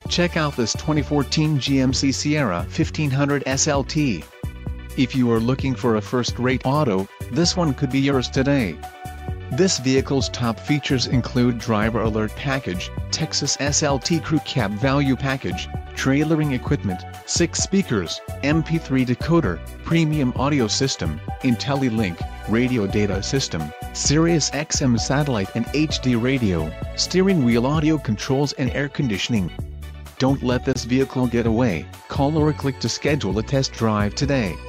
Check out this 2014 GMC Sierra 1500 SLT. If you are looking for a first-rate auto, this one could be yours today. This vehicle's top features include driver alert package, Texas SLT crew cab value package, trailering equipment, 6 speakers, MP3 decoder, premium audio system, IntelliLink, radio data system, Sirius XM satellite and HD radio, steering wheel audio controls and air conditioning. Don't let this vehicle get away. Call or click to schedule a test drive today.